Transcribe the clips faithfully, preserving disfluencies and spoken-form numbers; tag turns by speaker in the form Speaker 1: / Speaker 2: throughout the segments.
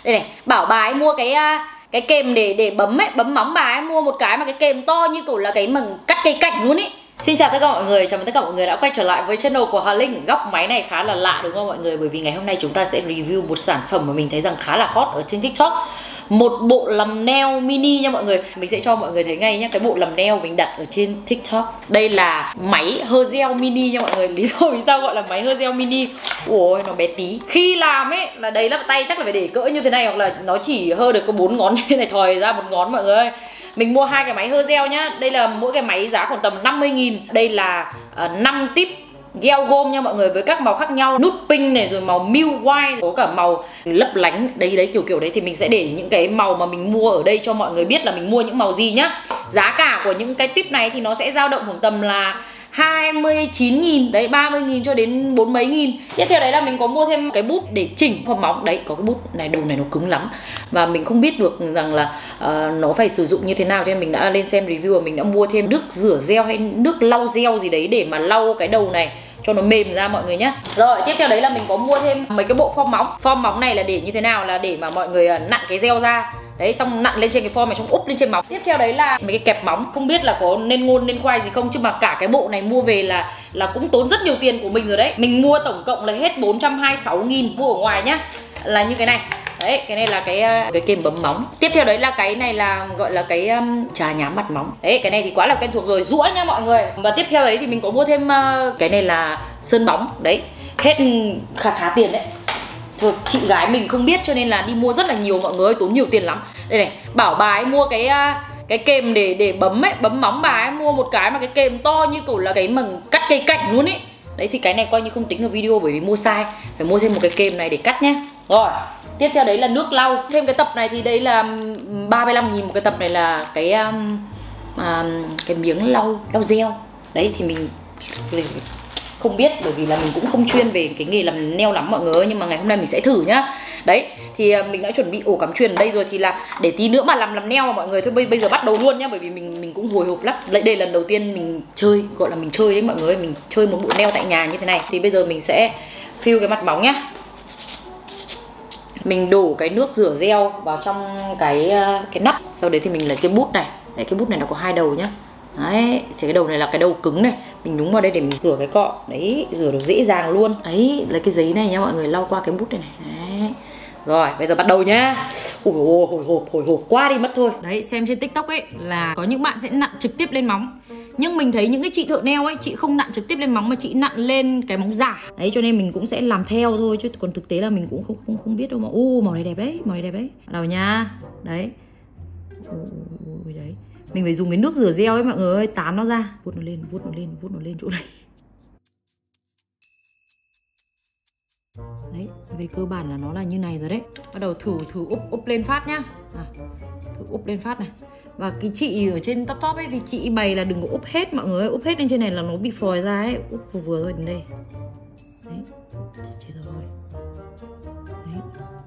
Speaker 1: Đây này, bảo bà ấy mua cái cái kềm để để bấm ấy, bấm móng bà ấy mua một cái mà cái kềm to như kiểu là cái mà cắt cây cảnh luôn ý. Xin chào tất cả mọi người, chào mừng tất cả mọi người đã quay trở lại với channel của Hà Linh. Góc máy này khá là lạ đúng không mọi người? Bởi vì ngày hôm nay chúng ta sẽ review một sản phẩm mà mình thấy rằng khá là hot ở trên TikTok. Một bộ làm nail mini nha mọi người. Mình sẽ cho mọi người thấy ngay nhá, cái bộ làm nail mình đặt ở trên TikTok. Đây là máy hơ gel mini nha mọi người. Lý do vì sao gọi là máy hơ gel mini? Ôi nó bé tí. Khi làm ấy là đấy là tay chắc là phải để cỡ như thế này, hoặc là nó chỉ hơ được có bốn ngón như thế này, thòi ra một ngón mọi người ơi. Mình mua hai cái máy hơ gel nhá. Đây là mỗi cái máy giá khoảng tầm năm mươi nghìn. Đây là uh, năm tip gel gôm nha mọi người, với các màu khác nhau, nút pink này, rồi màu milk white, có cả màu lấp lánh đấy đấy, kiểu kiểu đấy. Thì mình sẽ để những cái màu mà mình mua ở đây cho mọi người biết là mình mua những màu gì nhá. Giá cả của những cái tip này thì nó sẽ dao động khoảng tầm là hai mươi chín nghìn đấy, ba mươi nghìn cho đến bốn mấy nghìn. Tiếp theo đấy là mình có mua thêm cái bút để chỉnh form móng. Đấy, có cái bút này, đầu này nó cứng lắm và mình không biết được rằng là uh, nó phải sử dụng như thế nào, cho nên mình đã lên xem review và mình đã mua thêm nước rửa gel hay nước lau gel gì đấy để mà lau cái đầu này cho nó mềm ra mọi người nhé. Rồi tiếp theo đấy là mình có mua thêm mấy cái bộ form móng. Form móng này là để như thế nào, là để mà mọi người nặn cái gel ra. Đấy, xong nặn lên trên cái form này, xong úp lên trên móng. Tiếp theo đấy là mấy cái kẹp móng. Không biết là có nên ngôn nên khoai gì không, chứ mà cả cái bộ này mua về là là cũng tốn rất nhiều tiền của mình rồi đấy. Mình mua tổng cộng là hết bốn trăm hai mươi sáu nghìn, mua ở ngoài nhá, là như cái này. Đấy, cái này là cái cái kềm bấm móng. Tiếp theo đấy là cái này là gọi là cái um, chà nhám mặt móng. Đấy, cái này thì quá là quen thuộc rồi, rũa nha mọi người. Và tiếp theo đấy thì mình có mua thêm uh, cái này là sơn bóng. Đấy, hết khá khá tiền đấy. Rồi, chị gái mình không biết cho nên là đi mua rất là nhiều mọi người ơi, tốn nhiều tiền lắm. Đây này, bảo bà ấy mua cái cái kềm để để bấm ấy, bấm móng, bà ấy mua một cái mà cái kềm to như kiểu là cái mà cắt cây cảnh luôn ý. Đấy thì cái này coi như không tính ở video bởi vì mua sai, phải mua thêm một cái kềm này để cắt nhá. Rồi, tiếp theo đấy là nước lau. Thêm cái tập này thì đây là ba mươi lăm nghìn một cái tập này, là cái um, um, cái miếng lau lau gel. Đấy thì mình không biết bởi vì là mình cũng không chuyên về cái nghề làm nail lắm mọi người ơi, nhưng mà ngày hôm nay mình sẽ thử nhá. Đấy thì mình đã chuẩn bị ổ cắm chuyền ở đây rồi, thì là để tí nữa mà làm làm nail mà mọi người. Thôi bây, bây giờ bắt đầu luôn nhá, bởi vì mình mình cũng hồi hộp lắm. Đây, đây lần đầu tiên mình chơi, gọi là mình chơi đấy mọi người ơi, mình chơi một bộ nail tại nhà như thế này. Thì bây giờ mình sẽ fill cái mặt móng nhá. Mình đổ cái nước rửa gel vào trong cái cái nắp. Sau đấy thì mình lấy cái bút này. Đấy, cái bút này nó có hai đầu nhá. Đấy, thì cái đầu này là cái đầu cứng này, mình nhúng vào đây để mình rửa cái cọ. Đấy, rửa được dễ dàng luôn. Đấy, lấy cái giấy này nhá mọi người, lau qua cái bút này này. Đấy. Rồi, bây giờ bắt đầu nhá. Ui ôi, hồi hộp, hồi hộp quá đi mất thôi. Đấy, xem trên TikTok ấy là có những bạn sẽ nặn trực tiếp lên móng. Nhưng mình thấy những cái chị thợ nail ấy, chị không nặn trực tiếp lên móng mà chị nặn lên cái móng giả. Đấy, cho nên mình cũng sẽ làm theo thôi, chứ còn thực tế là mình cũng không không không biết đâu mà. U màu này đẹp đấy, màu này đẹp đấy. Bắt đầu nha. Đấy. Ui đấy. Mình phải dùng cái nước rửa gel ấy mọi người ơi, tán nó ra, vuốt nó lên, vuốt nó lên, vuốt nó lên chỗ này. Đấy, về cơ bản là nó là như này rồi đấy. Bắt đầu thử thử úp úp lên phát nhá. À, thử úp lên phát này. Và cái chị ở trên top top ấy thì chị bày là đừng có úp hết mọi người ơi, úp hết lên trên này là nó bị phòi ra ấy, úp vừa vừa thôi đến đây. Đấy, chết rồi. Đấy.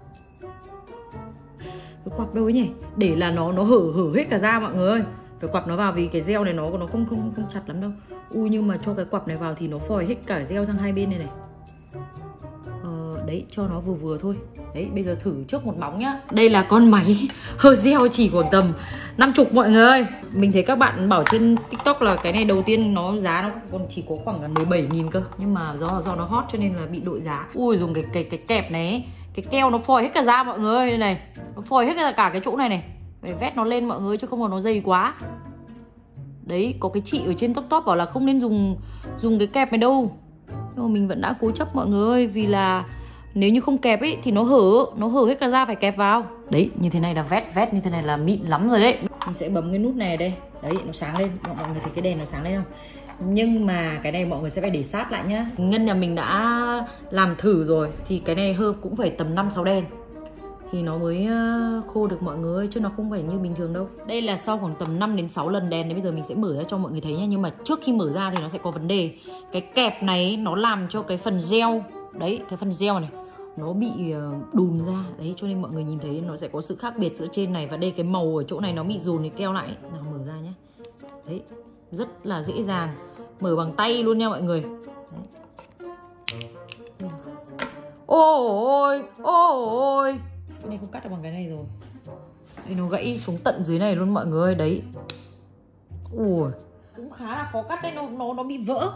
Speaker 1: Cái quặp đâu ấy nhỉ, để là nó nó hở hở hết cả ra mọi người ơi. Phải quặp nó vào vì cái gel này nó nó không không không chặt lắm đâu. Ui nhưng mà cho cái quặp này vào thì nó phòi hết cả gel sang hai bên này này. Ờ, đấy, cho nó vừa vừa thôi. Đấy, bây giờ thử trước một móng nhá. Đây là con máy hơ gel chỉ khoảng tầm năm mươi mọi người ơi. Mình thấy các bạn bảo trên TikTok là cái này đầu tiên nó giá nó còn chỉ có khoảng là mười bảy nghìn cơ. Nhưng mà do do nó hot cho nên là bị đội giá. Ui dùng cái cái cái kẹp này, cái keo nó phòi hết cả da mọi người ơi, này. Nó phòi hết cả, cả cái chỗ này này. Phải vét nó lên mọi người chứ không là nó dày quá. Đấy, có cái chị ở trên top top bảo là không nên dùng dùng cái kẹp này đâu. Nhưng mà mình vẫn đã cố chấp mọi người ơi, vì là nếu như không kẹp ấy thì nó hở, nó hở hết cả da, phải kẹp vào. Đấy, như thế này là vét, vét như thế này là mịn lắm rồi đấy. Mình sẽ bấm cái nút này đây. Đấy, nó sáng lên, mọi người thấy cái đèn nó sáng lên không? Nhưng mà cái này mọi người sẽ phải để sát lại nhá. Ngân nhà mình đã làm thử rồi, thì cái này hơ cũng phải tầm năm sáu đèn thì nó mới khô được mọi người ơi, chứ nó không phải như bình thường đâu. Đây là sau khoảng tầm năm đến sáu lần đèn. Thì bây giờ mình sẽ mở ra cho mọi người thấy nhá. Nhưng mà trước khi mở ra thì nó sẽ có vấn đề. Cái kẹp này nó làm cho cái phần gel, đấy, cái phần gel này nó bị đùn ra. Đấy, cho nên mọi người nhìn thấy nó sẽ có sự khác biệt giữa trên này và đây. Cái màu ở chỗ này nó bị dồn cái keo lại. Nào mở ra nhá. Đấy, rất là dễ dàng. Mở bằng tay luôn nha mọi người. Đấy. Ôi ôi, ôi ôi. Cái này không cắt được bằng cái này rồi. Đây nó gãy xuống tận dưới này luôn mọi người. Đấy. Ui, cũng khá là khó cắt đấy, nó nó nó bị vỡ.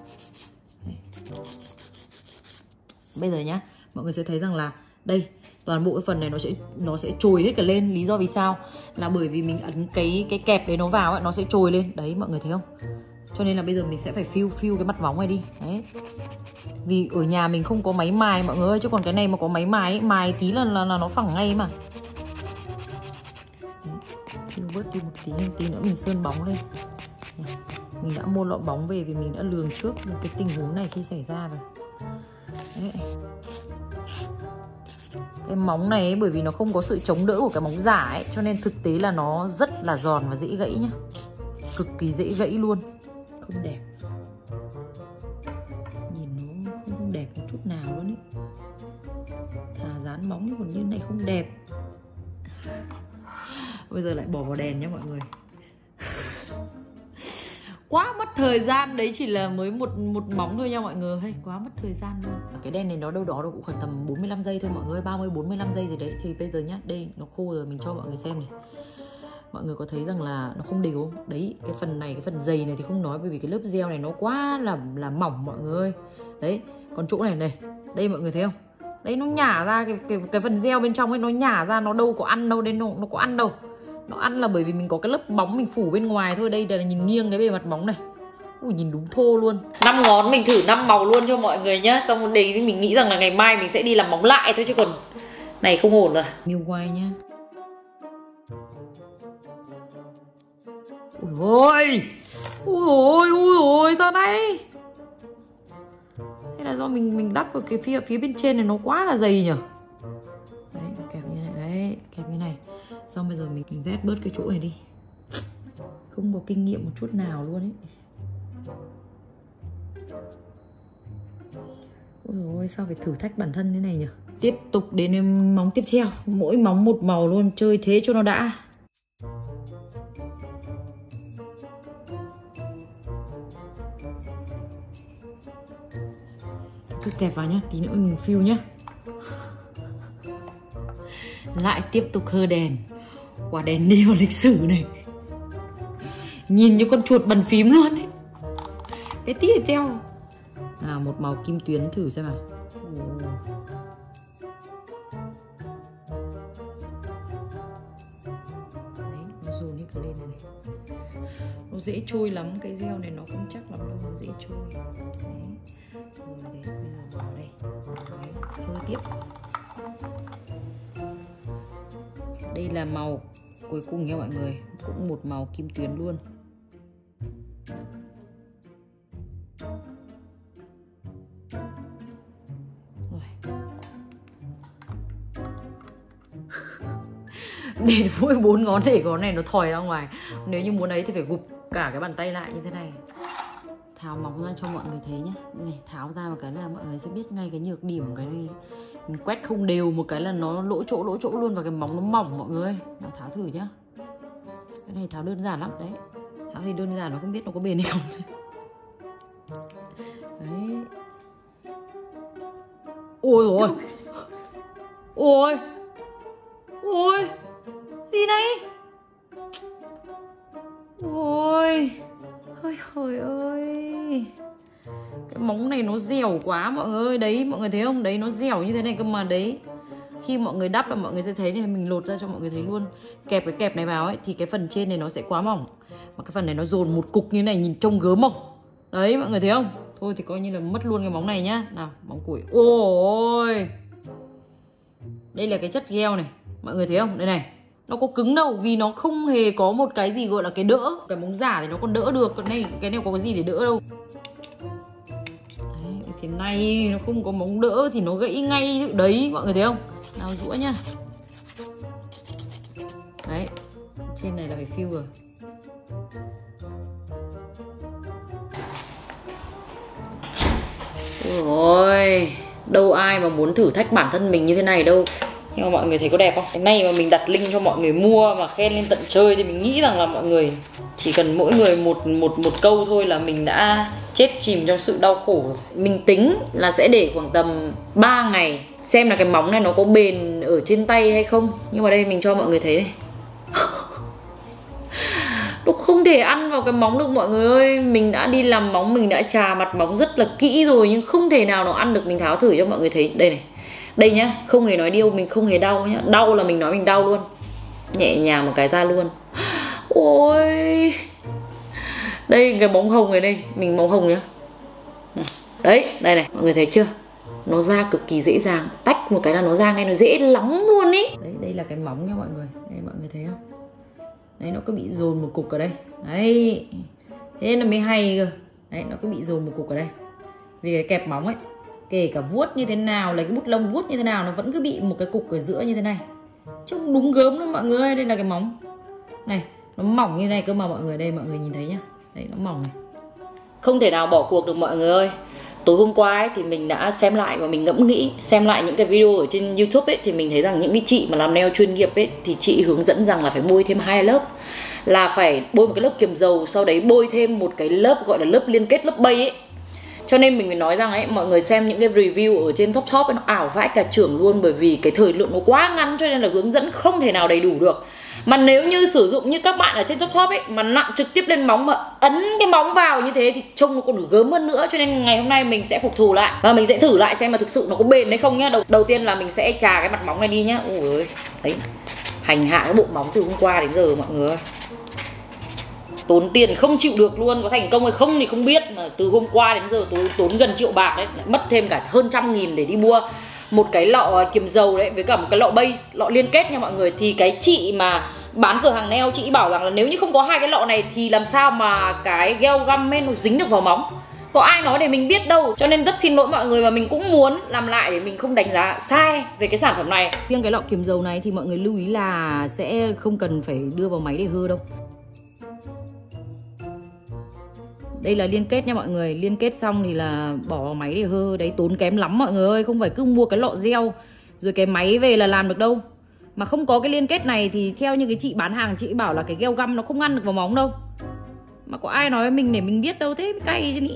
Speaker 1: Bây giờ nhá, mọi người sẽ thấy rằng là đây toàn bộ cái phần này nó sẽ nó sẽ trồi hết cả lên. Lý do vì sao là bởi vì mình ấn cái cái kẹp đấy nó vào ấy, nó sẽ trồi lên. Đấy mọi người thấy không? Cho nên là bây giờ mình sẽ phải fill fill cái mặt móng này đi. Đấy. Vì ở nhà mình không có máy mài mọi người ơi, chứ còn cái này mà có máy mài ấy, mài tí là là, là nó phẳng ngay mà. Fill bớt đi một tí, tí nữa mình sơn bóng lên. Mình đã mua lọ bóng về vì mình đã lường trước cái tình huống này khi xảy ra rồi. Đấy. Cái móng này ấy, bởi vì nó không có sự chống đỡ của cái móng giả ấy, cho nên thực tế là nó rất là giòn và dễ gãy nhá. Cực kỳ dễ gãy luôn. Không đẹp. Nhìn nó không, không đẹp một chút nào luôn ý. Thà dán móng còn như này không đẹp. Bây giờ lại bỏ vào đèn nhé mọi người. Quá mất thời gian, đấy chỉ là mới một một móng thôi nha mọi người. Hay quá mất thời gian luôn. Cái đèn này nó đâu đó cũng khoảng tầm bốn mươi lăm giây thôi mọi người, ba mươi bốn mươi lăm giây gì đấy. Thì bây giờ nhá, đây nó khô rồi, mình cho mọi người xem này. Mọi người có thấy rằng là nó không đều không? Đấy, cái phần này, cái phần dày này thì không nói, bởi vì cái lớp gel này nó quá là là mỏng mọi người ơi. Đấy, còn chỗ này này, đây mọi người thấy không? Đấy nó nhả ra cái cái, cái phần gel bên trong ấy, nó nhả ra, nó đâu có ăn đâu, đây nó nó có ăn đâu. Nó ăn là bởi vì mình có cái lớp bóng mình phủ bên ngoài thôi. Đây là nhìn nghiêng cái bề mặt bóng này. Ui, nhìn đúng thô luôn. Năm ngón mình thử năm màu luôn cho mọi người nhá. Xong rồi đấy mình nghĩ rằng là ngày mai mình sẽ đi làm móng lại thôi, chứ còn này không ổn rồi. Miêu quay nhá. Ui ôi, ui ôi, ui ôi, sao đây? Hay là do mình mình đắp vào cái phía phía bên trên này nó quá là dày nhỉ? Đấy, kẹp như này, đấy, kẹp như này. Xong bây giờ mình, mình vét bớt cái chỗ này đi. Không có kinh nghiệm một chút nào luôn ấy. Ôi dồi ôi, sao phải thử thách bản thân thế này nhỉ? Tiếp tục đến móng tiếp theo. Mỗi móng một màu luôn, chơi thế cho nó đã. Cứ kẹp vào nhá, tí nữa mình fill nhá. Lại tiếp tục hơ đèn. Quả đèn đi vào lịch sử này. Nhìn như con chuột bàn phím luôn ấy. Cái tí này teo. À, một màu kim tuyến thử xem nào. Đấy, nó dồn hết cả lên này này. Nó dễ trôi lắm, cái gel này nó không chắc lắm đâu, nó dễ trôi. Đấy. Rồi đấy, bây giờ bỏ đây. Đấy, hơi tiếp. Đây là màu cuối cùng nha mọi người, cũng một màu kim tuyến luôn. Rồi. Để mỗi bốn ngón để ngón này nó thòi ra ngoài. Nếu như muốn ấy thì phải gục cả cái bàn tay lại như thế này. Tháo móng ra cho mọi người thấy nhá. Này, tháo ra một cái là mọi người sẽ biết ngay cái nhược điểm của cái này. Mình quét không đều một cái là nó lỗ chỗ lỗ chỗ luôn, và cái móng nó mỏng mọi người. Nào, tháo thử nhá. Cái này tháo đơn giản lắm đấy. Tháo thì đơn giản, nó không biết nó có bền hay không. Đấy. Ôi ôi. Ôi. Ôi. Gì đây? Ôi. Ôi trời ơi. Cái móng này nó dẻo quá mọi người ơi. Đấy mọi người thấy không? Đấy nó dẻo như thế này cơ mà. Đấy, khi mọi người đắp là mọi người sẽ thấy thì mình lột ra cho mọi người thấy luôn. Kẹp cái kẹp này vào ấy thì cái phần trên này nó sẽ quá mỏng, mà cái phần này nó dồn một cục như này nhìn trông gớm không? Đấy mọi người thấy không? Thôi thì coi như là mất luôn cái móng này nhá. Nào, móng củi. Ôi. Đây là cái chất gel này. Mọi người thấy không? Đây này. Nó có cứng đâu, vì nó không hề có một cái gì gọi là cái đỡ. Cái móng giả thì nó còn đỡ được, còn này cái này có cái gì để đỡ đâu. Đấy, thế này nó không có móng đỡ thì nó gãy ngay. Đấy mọi người thấy không? Nào rũa nhá. Đấy, trên này là phải fill rồi. Ôi, đâu ai mà muốn thử thách bản thân mình như thế này đâu. Nhưng mà mọi người thấy có đẹp không? Cái này mà mình đặt link cho mọi người mua mà khen lên tận trời thì mình nghĩ rằng là mọi người chỉ cần mỗi người một một một câu thôi là mình đã chết chìm trong sự đau khổ rồi. Mình tính là sẽ để khoảng tầm ba ngày xem là cái móng này nó có bền ở trên tay hay không. Nhưng mà đây mình cho mọi người thấy này. Nó không thể ăn vào cái móng được mọi người ơi. Mình đã đi làm móng, mình đã chà mặt móng rất là kỹ rồi, nhưng không thể nào nó ăn được. Mình tháo thử cho mọi người thấy. Đây này. Đây nhá, không hề nói điêu, mình không hề đau nhá. Đau là mình nói mình đau luôn. Nhẹ nhàng một cái ra luôn. Ôi. Đây cái móng hồng này đây. Mình móng hồng nhá. Đấy, đây này, mọi người thấy chưa? Nó ra cực kỳ dễ dàng. Tách một cái là nó ra ngay, nó dễ lắm luôn ý. Đấy, đây là cái móng nha mọi người. Đây mọi người thấy không? Đấy, nó cứ bị dồn một cục ở đây. Đấy. Thế là mới hay cơ. Đấy, nó cứ bị dồn một cục ở đây. Vì cái kẹp móng ấy, kể cả vuốt như thế nào, lấy cái bút lông vuốt như thế nào, nó vẫn cứ bị một cái cục ở giữa như thế này. Trông đúng gớm luôn mọi người. Đây là cái móng. Này, nó mỏng như này cơ mà mọi người. Đây mọi người nhìn thấy nhá. Đấy, nó mỏng này. Không thể nào bỏ cuộc được mọi người ơi. Tối hôm qua ấy, thì mình đã xem lại và mình ngẫm nghĩ, xem lại những cái video ở trên YouTube ấy, thì mình thấy rằng những cái chị mà làm nail chuyên nghiệp ấy thì chị hướng dẫn rằng là phải bôi thêm hai lớp, là phải bôi một cái lớp kiềm dầu, sau đấy bôi thêm một cái lớp gọi là lớp liên kết, lớp base ấy. Cho nên mình mới nói rằng ấy, mọi người xem những cái review ở trên top top ấy, nó ảo vãi cả trưởng luôn, bởi vì cái thời lượng nó quá ngắn cho nên là hướng dẫn không thể nào đầy đủ được. Mà nếu như sử dụng như các bạn ở trên top top ấy mà nặn trực tiếp lên móng mà ấn cái móng vào như thế thì trông nó còn được gớm hơn nữa. Cho nên ngày hôm nay mình sẽ phục thù lại và mình sẽ thử lại xem mà thực sự nó có bền hay không nhá. Đầu, đầu tiên là mình sẽ chà cái mặt móng này đi nhá. Ôi ơi, đấy, hành hạ cái bộ móng từ hôm qua đến giờ mọi người ơi. Tốn tiền không chịu được luôn, có thành công hay không thì không biết. Mà từ hôm qua đến giờ tôi tốn gần triệu bạc đấy, lại mất thêm cả hơn trăm nghìn để đi mua một cái lọ kiềm dầu đấy với cả một cái lọ base, lọ liên kết nha mọi người. Thì cái chị mà bán cửa hàng nail, chị bảo rằng là nếu như không có hai cái lọ này thì làm sao mà cái gel gum ấy nó dính được vào móng. Có ai nói để mình biết đâu. Cho nên rất xin lỗi mọi người, và mình cũng muốn làm lại để mình không đánh giá sai về cái sản phẩm này. Riêng cái lọ kiềm dầu này thì mọi người lưu ý là sẽ không cần phải đưa vào máy để hơ đâu. Đây là liên kết nha mọi người. Liên kết xong thì là bỏ vào máy để hơ. Đấy, tốn kém lắm mọi người ơi. Không phải cứ mua cái lọ gel rồi cái máy về là làm được đâu. Mà không có cái liên kết này thì theo như cái chị bán hàng, chị bảo là cái gel gum nó không ăn được vào móng đâu. Mà có ai nói với mình để mình biết đâu, thế cay chứ nhỉ.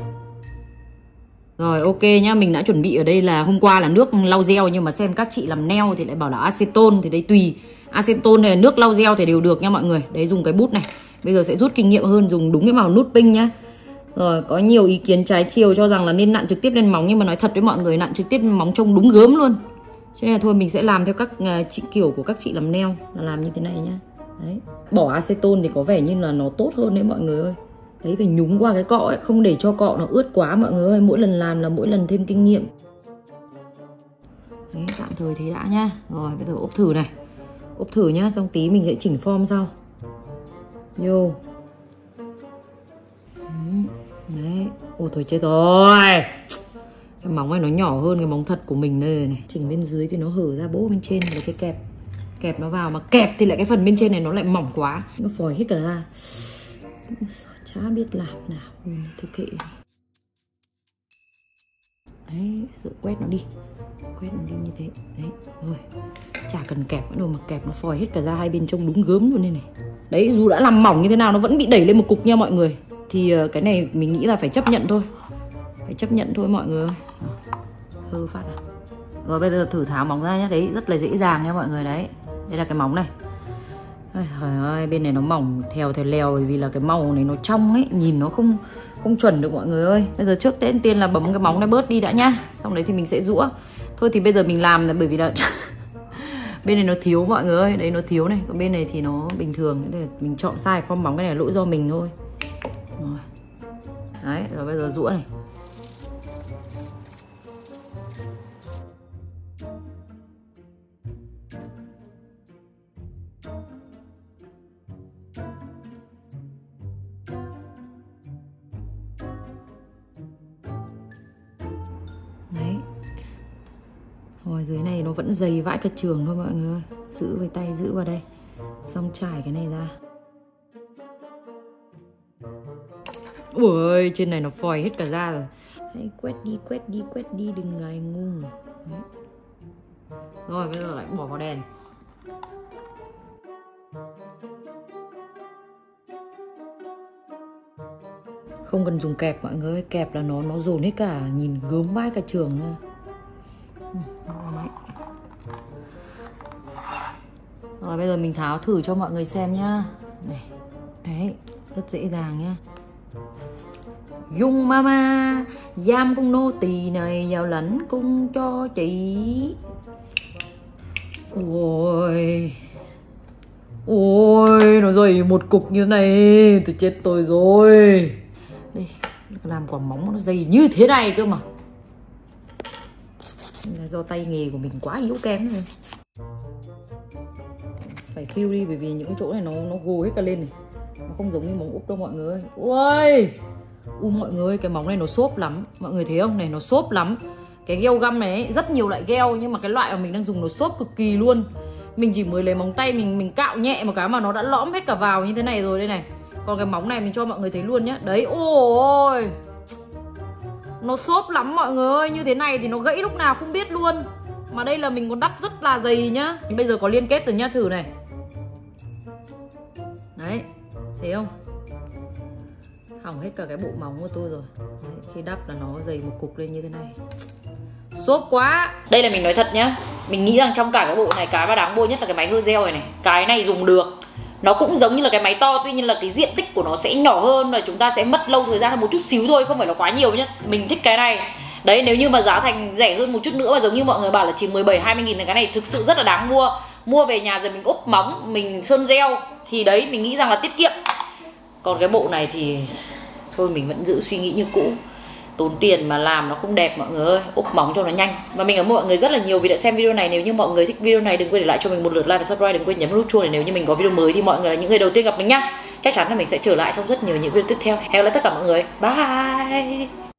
Speaker 1: Rồi ok nhá, mình đã chuẩn bị ở đây là hôm qua là nước lau gel, nhưng mà xem các chị làm nail thì lại bảo là acetone, thì đây tùy. Acetone hay là nước lau gel thì đều được nha mọi người. Đấy, dùng cái bút này. Bây giờ sẽ rút kinh nghiệm hơn, dùng đúng cái màu nút pink nhá. Rồi, có nhiều ý kiến trái chiều cho rằng là nên nặn trực tiếp lên móng, nhưng mà nói thật với mọi người, nặn trực tiếp lên móng trông đúng gớm luôn. Cho nên là thôi mình sẽ làm theo các uh, chị kiểu của các chị làm nail, là làm như thế này nhá. Đấy, bỏ acetone thì có vẻ như là nó tốt hơn đấy mọi người ơi. Đấy, phải nhúng qua cái cọ ấy, không để cho cọ nó ướt quá mọi người ơi. Mỗi lần làm là mỗi lần thêm kinh nghiệm. Đấy, tạm thời thế đã nhá. Rồi, bây giờ ốp thử này. Ốp thử nhá, xong tí mình sẽ chỉnh form sau. Vô. Đấy. Ôi thôi chết rồi. Cái móng này nó nhỏ hơn cái móng thật của mình đây này. Chỉnh bên dưới thì nó hở ra, bố bên trên là cái kẹp. Kẹp nó vào, mà kẹp thì lại cái phần bên trên này nó lại mỏng quá, nó phòi hết cả ra. Chả biết làm nào. Ừ, thực kệ. Đấy, sự quét nó đi. Quét nó đi như thế. Đấy, rồi. Chả cần kẹp nữa đâu, mà kẹp nó phòi hết cả ra hai bên, trông đúng gớm luôn đây này. Đấy, dù đã làm mỏng như thế nào nó vẫn bị đẩy lên một cục nha mọi người. Thì cái này mình nghĩ là phải chấp nhận thôi. Phải chấp nhận thôi mọi người ơi. Hơ phát à. Rồi bây giờ thử tháo móng ra nhá. Đấy, rất là dễ dàng nha mọi người. Đấy, đây là cái móng này. Trời ơi, bên này nó mỏng theo theo leo, bởi vì là cái màu này nó trong ấy, nhìn nó không không chuẩn được mọi người ơi. Bây giờ trước tiên tiên là bấm cái móng này bớt đi đã nhá. Xong đấy thì mình sẽ rũa. Thôi thì bây giờ mình làm là bởi vì là bên này nó thiếu mọi người ơi. Đấy, nó thiếu này, còn bên này thì nó bình thường. Để mình chọn sai form móng, cái này là lỗi do mình thôi. Rồi. Đấy, rồi bây giờ rũa này. Đấy. Rồi dưới này nó vẫn dày vãi cả trường thôi mọi người ơi. Giữ với tay, giữ vào đây. Xong trải cái này ra. Ui, trên này nó phòi hết cả ra rồi. Hãy quét đi, quét đi, quét đi, đừng ngại ngùng. Đấy. Rồi bây giờ lại bỏ vào đèn. Không cần dùng kẹp mọi người, kẹp là nó nó dồn hết cả, nhìn gớm vãi cả trường thôi. Rồi bây giờ mình tháo thử cho mọi người xem nhá. Này, đấy, rất dễ dàng nhá. Dung mama, giam con nô tỳ này vào lãnh cung cho chị. Ôi, ôi, nó dày một cục như thế này, tôi chết tôi rồi. Đây, làm quả móng nó dày như thế này cơ mà. Là do tay nghề của mình quá yếu kém rồi. Phải phiêu đi bởi vì những cái chỗ này nó nó gồ hết cả lên này. Nó không giống như móng úp đâu mọi người. Ui, u mọi người, cái móng này nó xốp lắm. Mọi người thấy không? Này nó xốp lắm. Cái gheo găm này ấy, rất nhiều loại gheo, nhưng mà cái loại mà mình đang dùng nó xốp cực kỳ luôn. Mình chỉ mới lấy móng tay mình mình cạo nhẹ một cái mà nó đã lõm hết cả vào như thế này rồi đây này. Còn cái móng này mình cho mọi người thấy luôn nhá. Đấy, ôi, nó xốp lắm mọi người ơi. Như thế này thì nó gãy lúc nào không biết luôn. Mà đây là mình còn đắp rất là dày nhá. Bây giờ có liên kết rồi nhá, thử này. Đấy, thấy không? Hỏng hết cả cái bộ móng của tôi rồi. Đấy, khi đắp là nó dày một cục lên như thế này. Xốp quá. Đây là mình nói thật nhá, mình nghĩ rằng trong cả cái bộ này, cái mà đáng mua nhất là cái máy hơ gel này này. Cái này dùng được. Nó cũng giống như là cái máy to, tuy nhiên là cái diện tích của nó sẽ nhỏ hơn và chúng ta sẽ mất lâu thời gian hơn một chút xíu thôi, không phải là quá nhiều nhá. Mình thích cái này. Đấy, nếu như mà giá thành rẻ hơn một chút nữa mà giống như mọi người bảo là chỉ mười bảy hai mươi nghìn thì cái này thực sự rất là đáng mua. Mua về nhà rồi mình úp móng, mình sơn gel thì đấy, mình nghĩ rằng là tiết kiệm. Còn cái bộ này thì thôi mình vẫn giữ suy nghĩ như cũ. Tốn tiền mà làm nó không đẹp mọi người ơi, úp móng cho nó nhanh. Và mình cảm ơn mọi người rất là nhiều vì đã xem video này. Nếu như mọi người thích video này đừng quên để lại cho mình một lượt like và subscribe, đừng quên nhấn nút chuông để nếu như mình có video mới thì mọi người là những người đầu tiên gặp mình nhá. Chắc chắn là mình sẽ trở lại trong rất nhiều những video tiếp theo. Hẹn gặp lại tất cả mọi người. Bye.